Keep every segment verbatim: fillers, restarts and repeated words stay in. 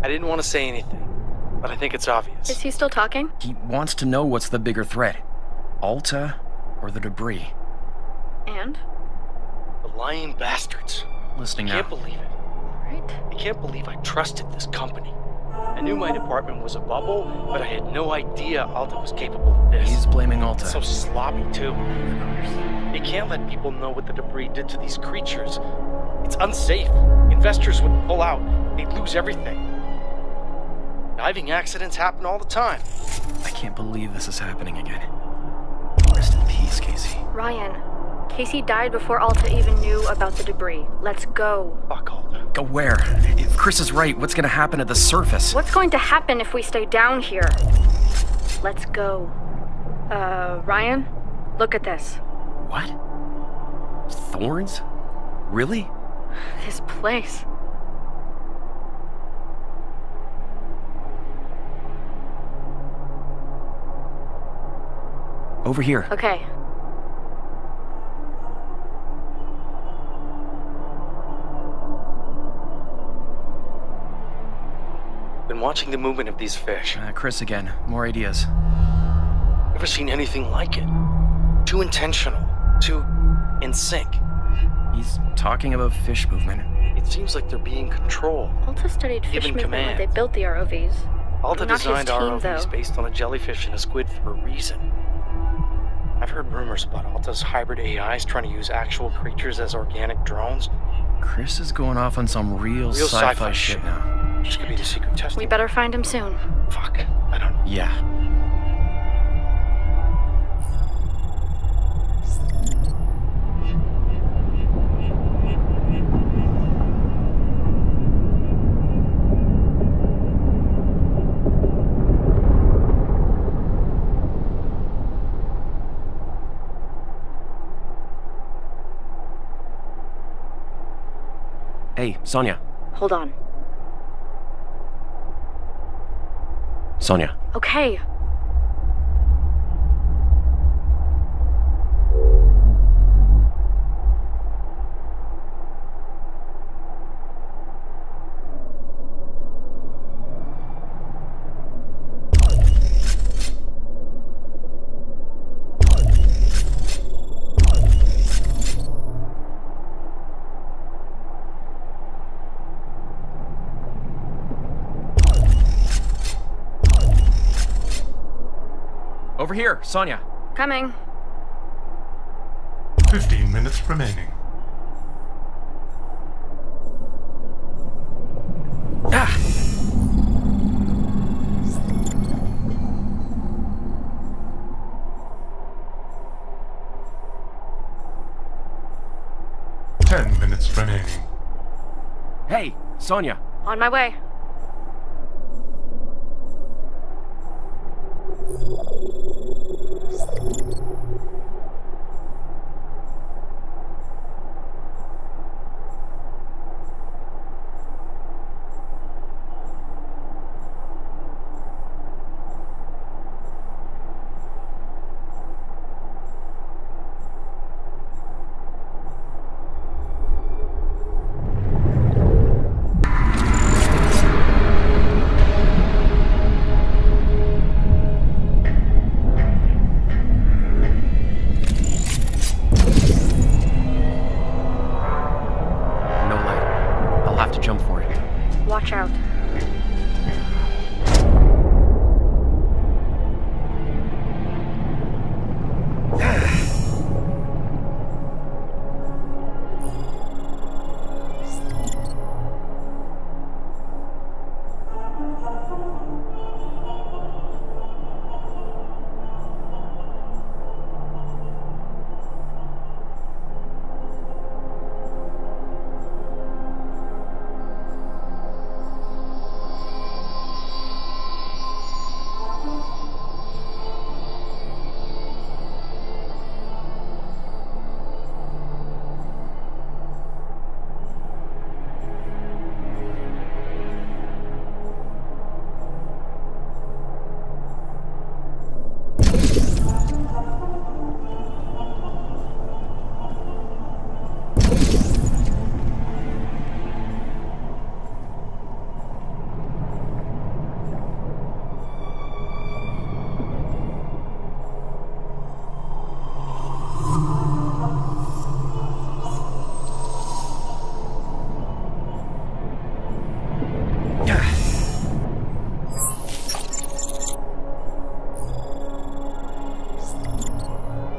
I didn't want to say anything, but I think it's obvious. Is he still talking? He wants to know what's the bigger threat. Alta or the debris? And? The lying bastards. Listening I now. can't believe it. Right. I can't believe I trusted this company. I knew my department was a bubble, but I had no idea Alta was capable of this. He's blaming Alta. So sloppy, too. Of course. You can't let people know what the debris did to these creatures. It's unsafe. Investors would pull out. They'd lose everything. Diving accidents happen all the time. I can't believe this is happening again. Rest in peace, Casey. Ryan, Casey died before Alta even knew about the debris. Let's go. Fuck Alta. Go where? If Chris is right, what's gonna happen at the surface? What's going to happen if we stay down here? Let's go. Uh, Ryan, look at this. What? Thorns? Really? This place. Over here. Okay. Been watching the movement of these fish. Uh, Chris again. More ideas. Never seen anything like it. Too intentional. Too in sync. He's talking about fish movement. It seems like they're being controlled. Alta studied fish Given movement when command. they built the R O Vs. Alta Not his designed team, R O Vs though. based on a jellyfish and a squid for a reason. I've heard rumors about Alta's hybrid A Is trying to use actual creatures as organic drones. Chris is going off on some real, Real sci-fi, sci-fi shit shit. now. This could be the secret testing. We better find him soon. Fuck. I don't know. Yeah. Hey, Sonia. Hold on. Sonia. Okay. Over here, Sonia. Coming. Fifteen minutes remaining. Ah! Ten minutes remaining. Hey, Sonia. On my way. No light. I'll have to jump for it. Watch out.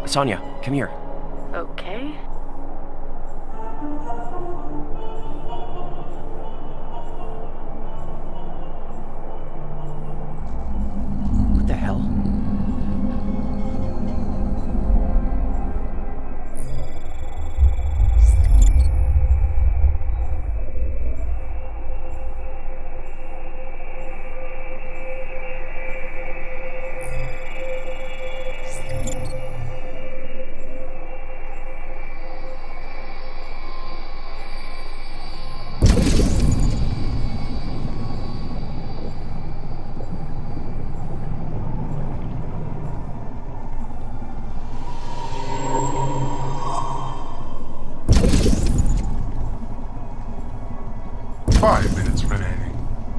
Sonia, come here. Okay. What the hell? Five minutes remaining.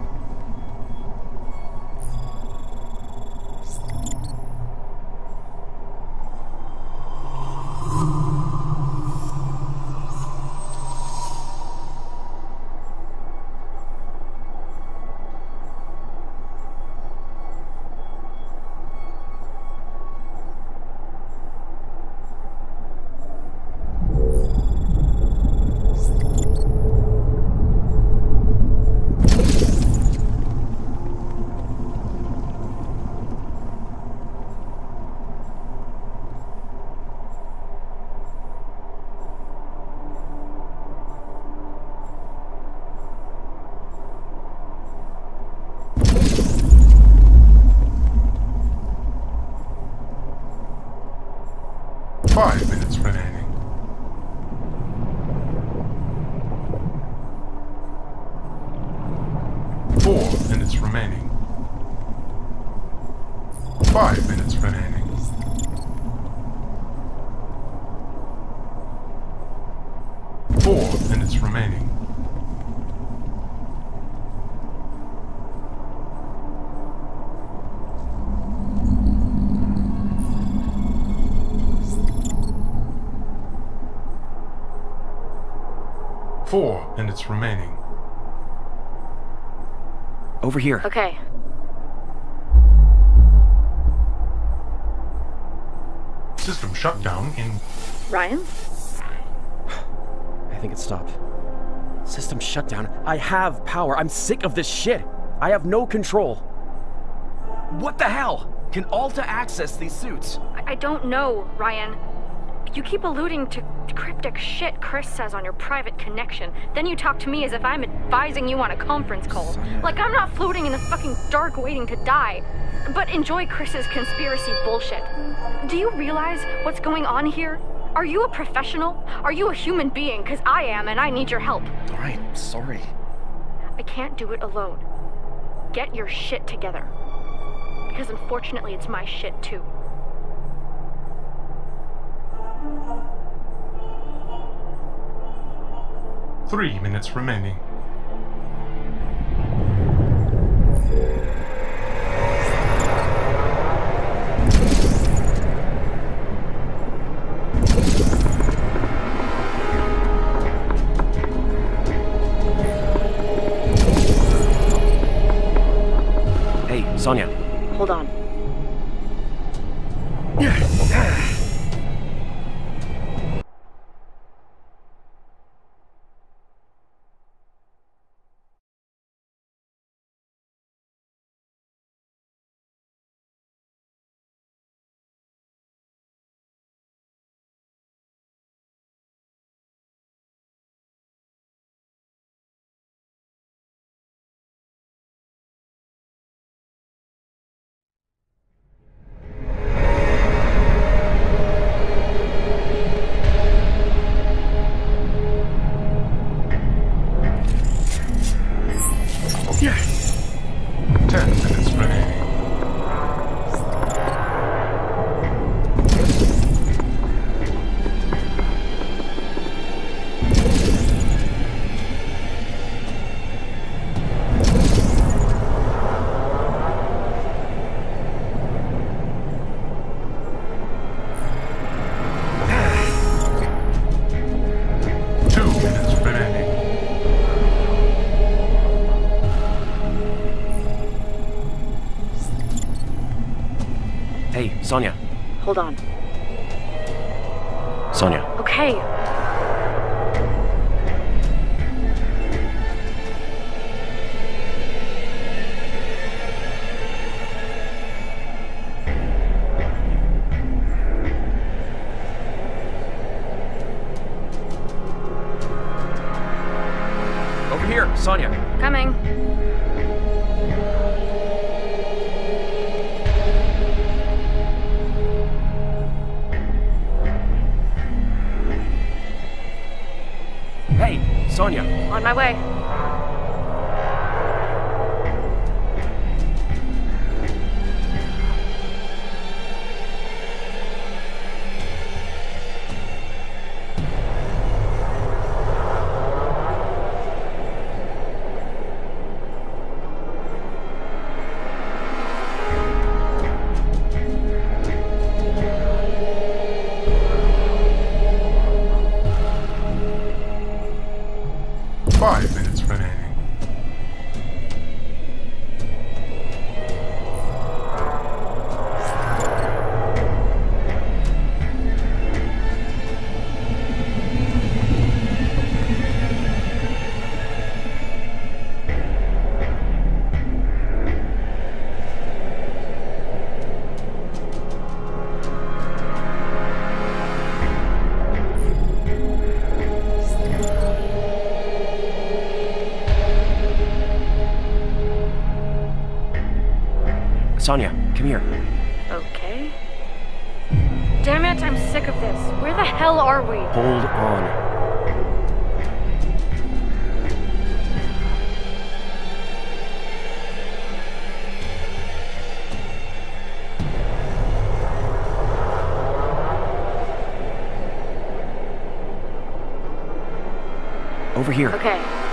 Five minutes remaining. Four minutes remaining. Five minutes remaining. Four minutes remaining. Four minutes remaining. Over here. Okay. System shutdown in Ryan? I think it stopped. System shutdown. I have power. I'm sick of this shit. I have no control. What the hell? Can Alta access these suits? I, I don't know, Ryan. You keep alluding to cryptic shit Chris says on your private connection. Then you talk to me as if I'm advising you on a conference call. Sonia. Like I'm not floating in the fucking dark waiting to die. But enjoy Chris's conspiracy bullshit. Do you realize what's going on here? Are you a professional? Are you a human being? Because I am, and I need your help. Alright, sorry. I can't do it alone. Get your shit together. Because unfortunately, it's my shit too. three minutes remaining. Hey, Sonia. Hold on. Ten minutes remaining. Two minutes remaining. Hey, Sonia. Hold on. Sonia. Okay. Over here, Sonia. Coming. Hey, Sonia. On my way. Five minutes remaining. Sonia, come here. Okay. Damn it, I'm sick of this. Where the hell are we? Hold on. Over here. Okay.